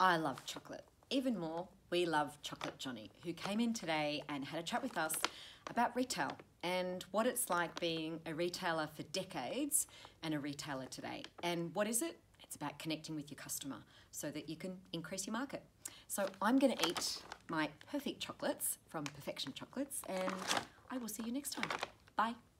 I love chocolate. Even more, we love Chocolate Johnny, who came in today and had a chat with us about retail and what it's like being a retailer for decades and a retailer today. And what is it? It's about connecting with your customer so that you can increase your market. So I'm going to eat my perfect chocolates from Perfection Chocolates, and I will see you next time. Bye.